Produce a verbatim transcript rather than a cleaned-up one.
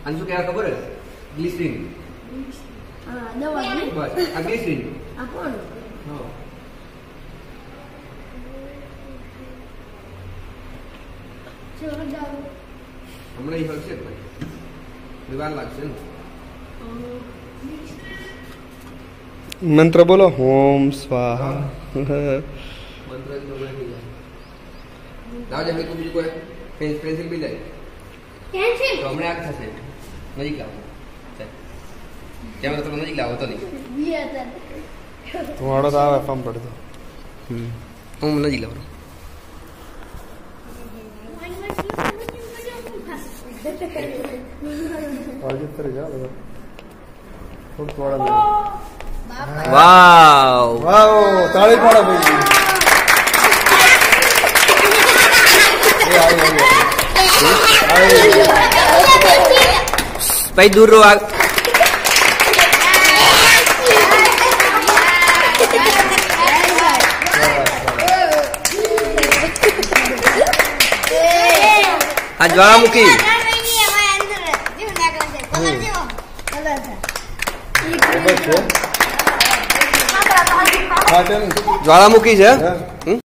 આને શું કહેવાય ખબર હે? ગ્લિસરીન. હા દવા ને બસ આ ગ્લિસરીન. આ કોણ હા ચલો જાઓ હમણાં ઈ હલશે ભાઈ દીવાલ લાગશે ને મંત્ર બોલો ઓમ સ્વાહા મંત્ર જ નબળે થઈ જાય લાવ જે કોઈ બીજું કોઈ પેન્સિલ પેન્સિલ બી જાય કેન્સલ તો હમણાં આગ થશે નજીક લાવો કેમેરા તો નજીક લાવો તો નહીં થોડો તો આવે ફામ પડતો હમ હું નજીક લાવું આગે તર જા લગા થોડું થોડા વાવ વાવ તાળી પાડો ભાઈ એ આવી આવી ભાઈ દૂર રહો આ આ જ્વાળામુખી જ્વાળામુખી છે હા